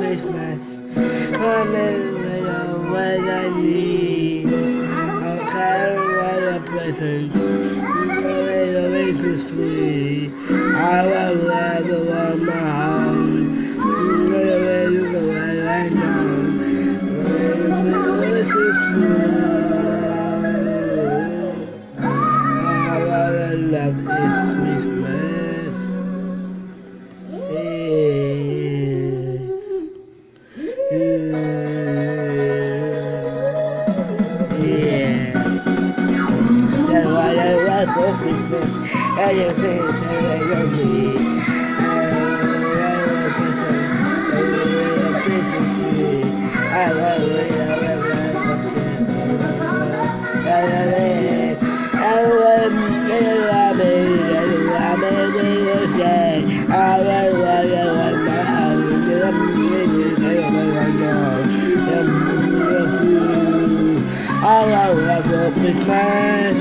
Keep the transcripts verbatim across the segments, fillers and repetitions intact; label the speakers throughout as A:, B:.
A: Christmas. Come in what I need. I'll carry what a present. The laces free. I will wear the warm my home. Where you go right now. The laces free. All I love is Christmas. For Christmas, everything is lovely. I love it, I love it, I love it. I love it, I love it, I love it, I love for Christmas.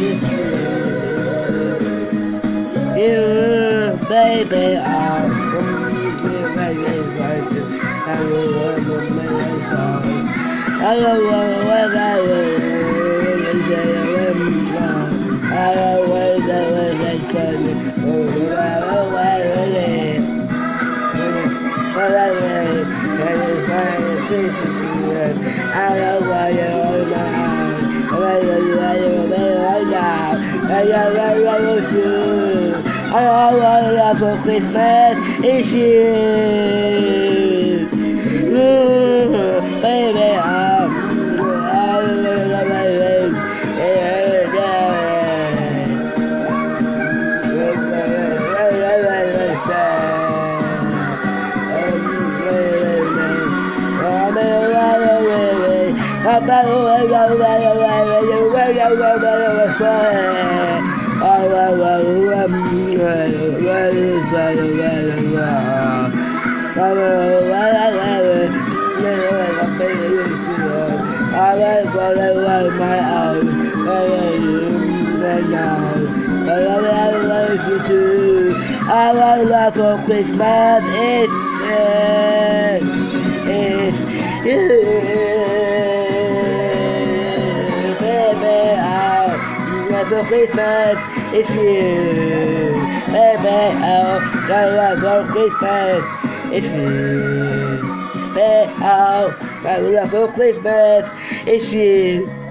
A: You, baby, are from me, baby, to I will love you, baby, I will love what I will, and say I am strong. I will wait, I will wait, I will wait, I will wait, but I will, and if I am Christmas, I will wait all my heart. I will wait, I will wait right now, and I will love you. All I want for Christmas is you, mm, baby. I'm, I'm gonna my life, I will follow my own, I love you too. I love for Christmas is is baby. I love for Christmas is you, baby. I love for Christmas is you. Hey, oh, I love for Christmas, it's you.